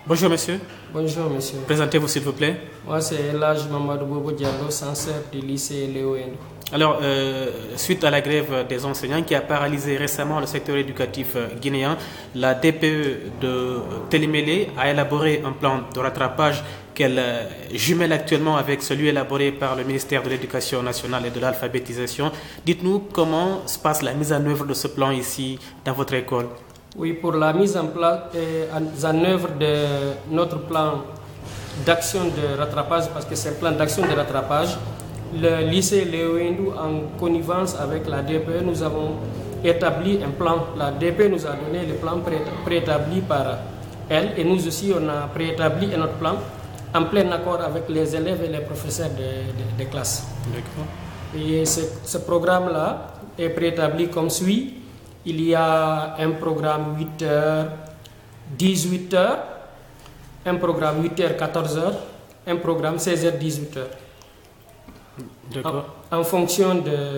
Bonjour monsieur. Bonjour monsieur. Présentez-vous s'il vous plaît. Moi c'est Elhadji Mamadou Bobo Diallo, censeur du lycée Léo Endou. Alors, suite à la grève des enseignants qui a paralysé récemment le secteur éducatif guinéen, la DPE de Télémélé a élaboré un plan de rattrapage qu'elle jumelle actuellement avec celui élaboré par le ministère de l'Éducation nationale et de l'alphabétisation. Dites-nous comment se passe la mise en œuvre de ce plan ici dans votre école. Oui, pour la mise en œuvre de notre plan d'action de rattrapage, parce que c'est un plan d'action de rattrapage, le lycée Léo Endou, en connivence avec la DPE, nous avons établi un plan. La DPE nous a donné le plan préétabli par elle et nous aussi on a préétabli notre plan en plein accord avec les élèves et les professeurs de classe. D'accord. Et ce programme-là est préétabli comme suit. Il y a un programme 8h, 18h, un programme 8h, 14h, un programme 16h, 18h. D'accord. En fonction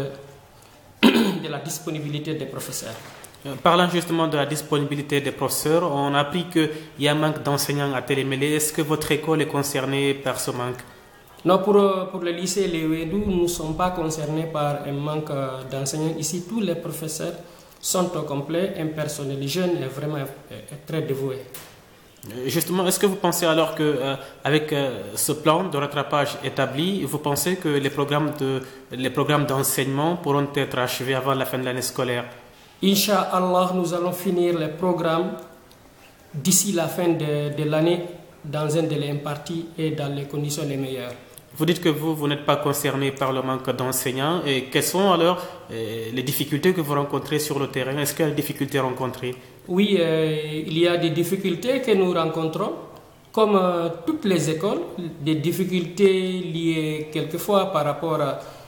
de la disponibilité des professeurs. Parlant justement de la disponibilité des professeurs, on a appris qu'il y a un manque d'enseignants à Télémélé. Est-ce que votre école est concernée par ce manque? Non, pour le lycée Léo Endou, nous ne sommes pas concernés par un manque d'enseignants. Ici, tous les professeurs sont au complet, un personnel jeune et vraiment très dévoué. Justement, est-ce que vous pensez alors qu'avec ce plan de rattrapage établi, vous pensez que les programmes d'enseignement pourront être achevés avant la fin de l'année scolaire? Inch'Allah, nous allons finir les programmes d'ici la fin de l'année dans un délai imparti et dans les conditions les meilleures. Vous dites que vous n'êtes pas concerné par le manque d'enseignants. Et quelles sont alors les difficultés que vous rencontrez sur le terrain? Est-ce qu'il y a des difficultés rencontrées? Oui, il y a des difficultés que nous rencontrons, comme toutes les écoles, des difficultés liées quelquefois par rapport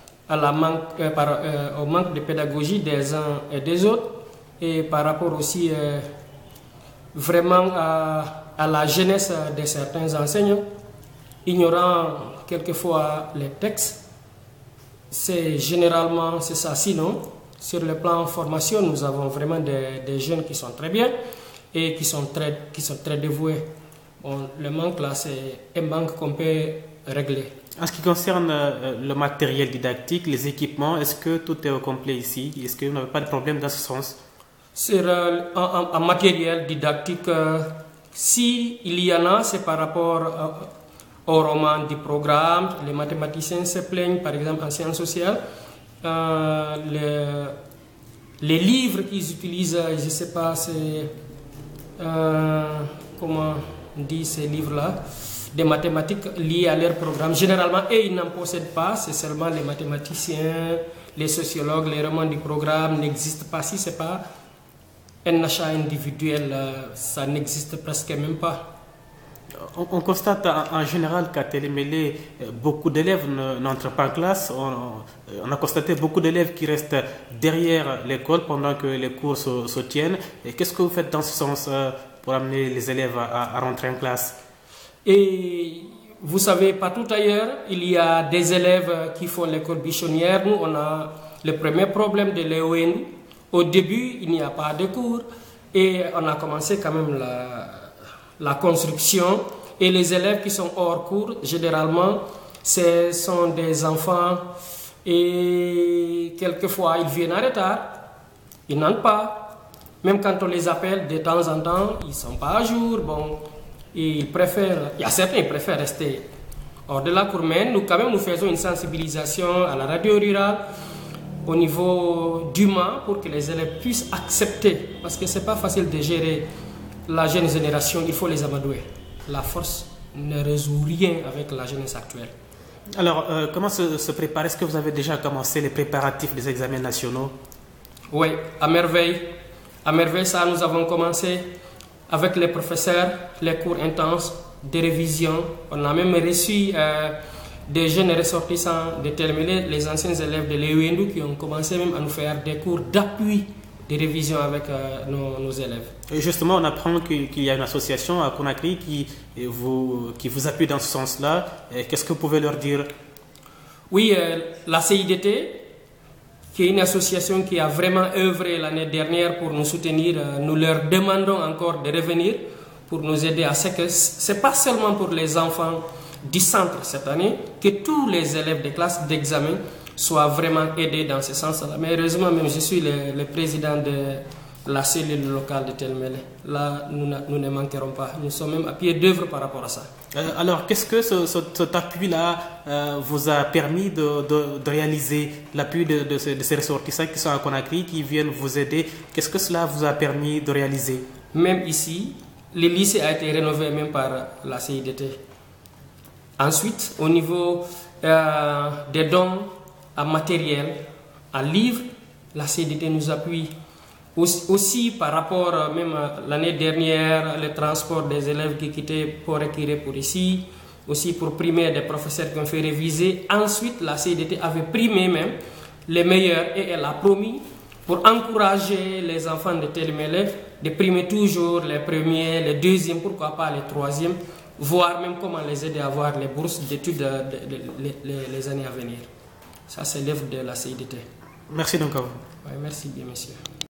au manque de pédagogie des uns et des autres, et par rapport aussi vraiment à la jeunesse de certains enseignants, ignorant quelquefois les textes. C'est généralement ça. Sinon, sur le plan formation, nous avons vraiment des jeunes qui sont très bien et qui sont très dévoués. Bon, le manque là, c'est un manque qu'on peut régler. En ce qui concerne le matériel didactique, les équipements, est-ce que tout est au complet ici? Est-ce que vous n'avez pas de problème dans ce sens? En matériel didactique, si il y en a, c'est par rapport au roman du programme. Les mathématiciens se plaignent, par exemple en sciences sociales. Les livres qu'ils utilisent, je ne sais pas, c'est comment on dit ces livres-là, des mathématiques liées à leur programme. Généralement, ils n'en possèdent pas, c'est seulement les mathématiciens, les sociologues, les romans du programme n'existent pas. Si ce n'est pas un achat individuel, ça n'existe presque même pas. On constate en général qu'à Télémélé, beaucoup d'élèves n'entrent pas en classe. On a constaté beaucoup d'élèves qui restent derrière l'école pendant que les cours se tiennent. Qu'est-ce que vous faites dans ce sens pour amener les élèves à rentrer en classe? Et vous savez, partout ailleurs, il y a des élèves qui font l'école bichonnière. Nous, on a le premier problème de Léo Endou. Au début, il n'y a pas de cours et on a commencé quand même la construction. Et les élèves qui sont hors cours, généralement, ce sont des enfants et quelquefois ils viennent en retard, ils n'entrent pas. Même quand on les appelle de temps en temps, ils ne sont pas à jour. Bon, il y a certains qui préfèrent rester hors de la cour. Mais nous, quand même, nous faisons une sensibilisation à la radio rurale au niveau d'humain pour que les élèves puissent accepter. Parce que ce n'est pas facile de gérer la jeune génération, il faut les amadouer. La force ne résout rien avec la jeunesse actuelle. Alors, comment se prépare? Est-ce que vous avez déjà commencé les préparatifs des examens nationaux? Oui, à merveille. À merveille, ça, nous avons commencé avec les professeurs, les cours intenses, des révisions. On a même reçu des jeunes ressortissants de Télémélé, les anciens élèves de Léo Endou, qui ont commencé même à nous faire des cours d'appui, des révisions avec nos élèves. Et justement, on apprend qu'il y a une association à Conakry qui vous appuie dans ce sens-là. Qu'est-ce que vous pouvez leur dire? Oui, la CIDT, qui est une association qui a vraiment œuvré l'année dernière pour nous soutenir, nous leur demandons encore de revenir pour nous aider à ce que ce n'est pas seulement pour les enfants du centre cette année, que tous les élèves des classes d'examen soient vraiment aidés dans ce sens-là. Mais heureusement, même je suis le président de la cellule locale de Telmele. Là, nous ne manquerons pas. Nous sommes même à pied d'œuvre par rapport à ça. Alors, qu'est-ce que cet appui-là vous a permis de réaliser, l'appui de ces ressortissants qui sont à Conakry, qui viennent vous aider? Qu'est-ce que cela vous a permis de réaliser? Même ici, le lycée a été rénové même par la CIDT. Ensuite, au niveau des dons en matériel, en livres, la CIDT nous appuie. Aussi par rapport, même l'année dernière, le transport des élèves qui quittaient Port-Ekiré pour ici, aussi pour primer des professeurs qui ont fait réviser. Ensuite, la CIDT avait primé même les meilleurs et elle a promis, pour encourager les enfants de Télémélé, de primer toujours les premiers, les deuxièmes, pourquoi pas les troisièmes, voire même comment les aider à avoir les bourses d'études les années à venir. Ça, c'est l'œuvre de la CIDT. Merci donc à vous. Oui, merci bien, monsieur.